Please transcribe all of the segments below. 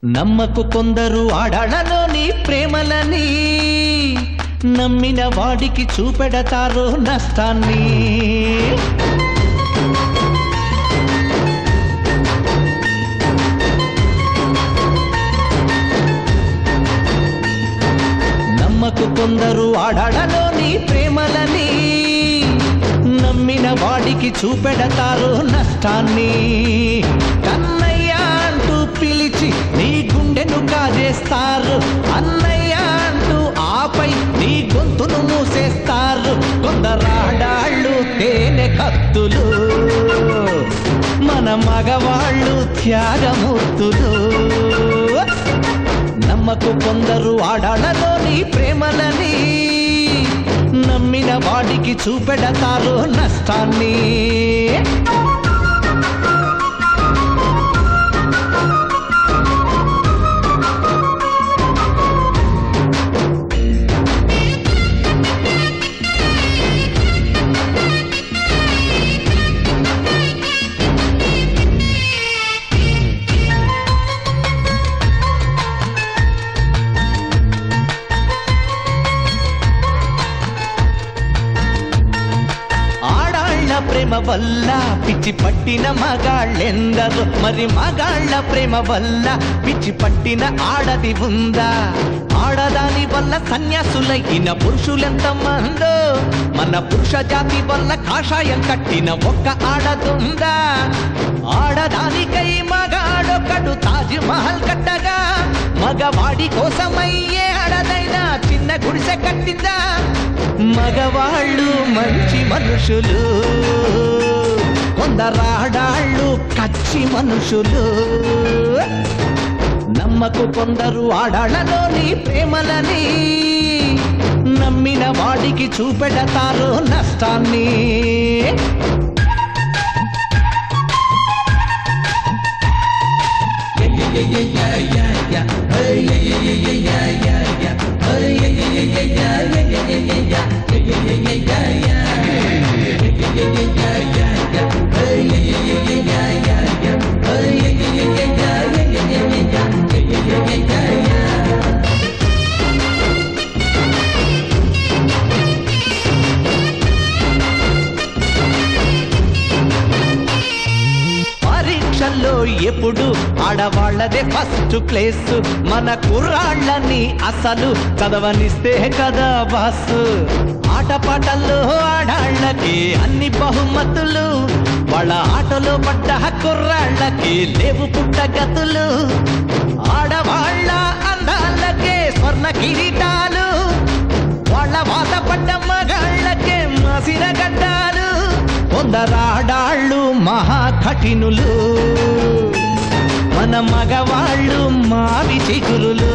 నమ్మకు కొందరు ఆడాళ్ళలోని ప్రేమలని, నమ్మిన వాడికి చూపెడతారు నష్టాన్ని. నమ్మకు కొందరు ఆడాళ్ళలోని ప్రేమలని, నమ్మిన వాడికి చూపెడతారు నష్టాన్ని. కన్నయ్య అంటూ పిలిచి నీ గుండెను కాజేస్తారు, అన్నయ్య అంటూ ఆపై నీ గొంతును మూసేస్తారు. కొందరాడాళ్ళు తేనె కత్తులు, మన మగవాళ్ళు త్యాగమూర్తులు. నమ్మకు కొందరు ఆడాళ్ళలోని ప్రేమలని, నమ్మిన వాడికి చూపెడతారు నష్టాన్ని. ప్రేమ వల్ల పిచ్చి పట్టిన మగాళ్ళెందరు, మరి మగాళ్ళ ప్రేమ వల్ల పిచ్చి పట్టిన ఆడది ఉందా? ఆడదాని వల్ల సన్యాసులైన పురుషులెంత మందో, మన పురుష జాతి వల్ల కాషాయం కట్టిన ఒక్క ఆడదుందా? ఆడదానికై మగాడొకడు తాజ్ మహల్ కట్టగా, మగవాడి కోసమయ్యే ఆడదైనా చిన్న గుడిసె కట్టిందా? మగవాళ్ళు మంచి మనుషులు, కొందరాడాళ్ళు కచ్చి మనుషులు. నమ్మకు కొందరు ఆడాళ్ళలోని ప్రేమలని, నమ్మిన వాడికి చూపెడతారు నష్టాన్ని. పరీక్షల్లో ఎప్పుడు ఆడవాళ్లదే ఫస్ట్ ప్లేస్, మన కుర్రాళ్ళని అసలు చదవనిస్తే కదా బాసు. ఆటపాటల్లో ఆడాళ్ళకి అన్ని బహుమతులు, వాళ్ళ ఆటలో పడ్డ కుర్రాళ్ళకి లేవు పుట్టగతులు. ఆడవాళ్ళ అందాలకే స్వర్ణ కిరీటాలు, వాళ్ళ వాతపడ్డ మగాళ్ళకే మాసిన గడ్డాలు. కొందరాడాళ్ళు మహా కఠినులు, మన మగవాళ్ళు మావి చిగురులు.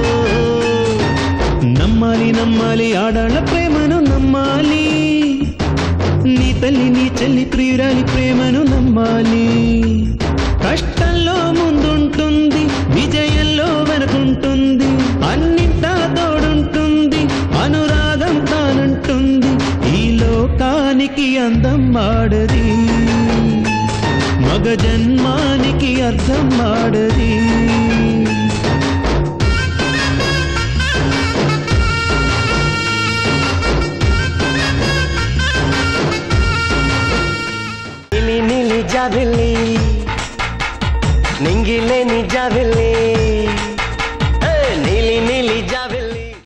నమ్మాలి నమ్మాలి ఆడాళ్ళ ప్రేమను నమ్మాలి, నీ తల్లి నీ చెల్లి ప్రియురాలి ప్రేమను నమ్మాలి. కష్టంలో ముందుంటుంది, విజయంలో వెనుకుంటుంది, అన్నింటా తోడుంటుంది, అనురాగం తానంటుంది. ఈ లోకానికి అందం ఆడది, మగ జన్మానికి అర్థం ఆడది.